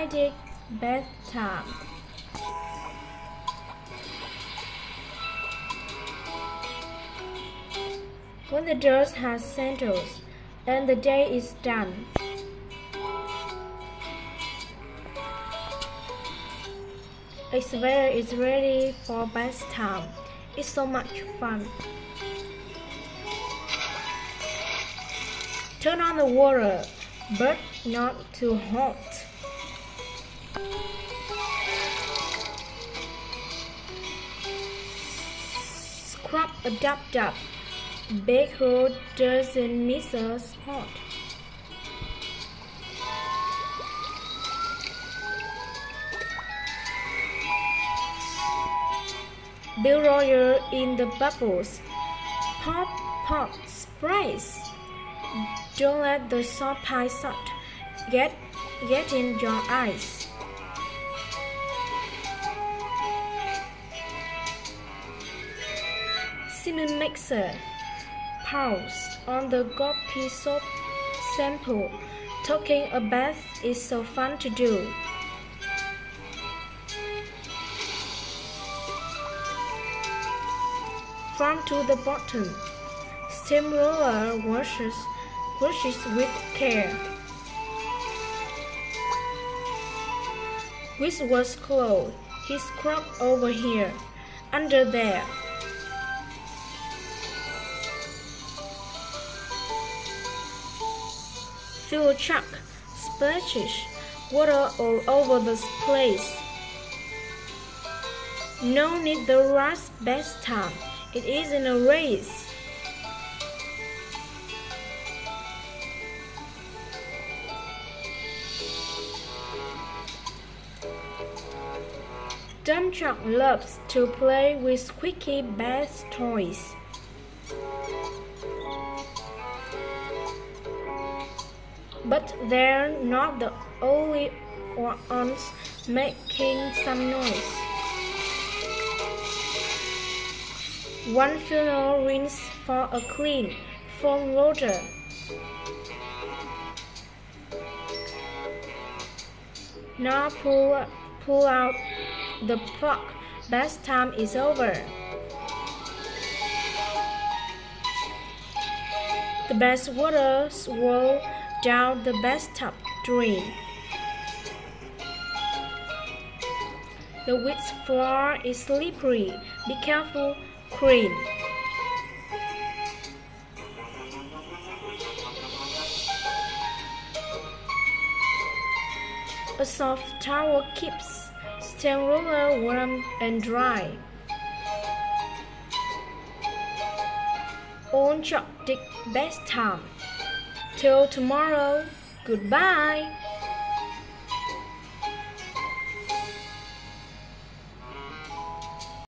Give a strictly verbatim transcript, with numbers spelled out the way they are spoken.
tidy bath time. When the dust has settled and the day is done, Xavier is ready for bath time. It's so much fun. Turn on the water, but not too hot. Scrub a dab-dab. Bake who doesn't miss a spot. Bill Roger in the bubbles. Pop, pop, sprays. Don't let the salt pie salt get, get in your eyes. Cement mixer. Pause on the Gopi soap sample. Taking a bath is so fun to do. From to the bottom. Steamroller washes, washes with care. Which was closed. He scrubbed over here, under there. Fill a chuck, splashes water all over the place. No need the rush bath time. It isn't a race. Dump truck loves to play with squeaky bath toys. But they're not the only ones making some noise. One funnel rinse for a clean foam roller. Now pull, pull out the plug. Bath time is over. The bath water swirls down the bathtub drain. The wet floor is slippery. Be careful, clean. A soft towel keeps steamroller warm and dry. On Chopstick bath time. Till tomorrow, goodbye.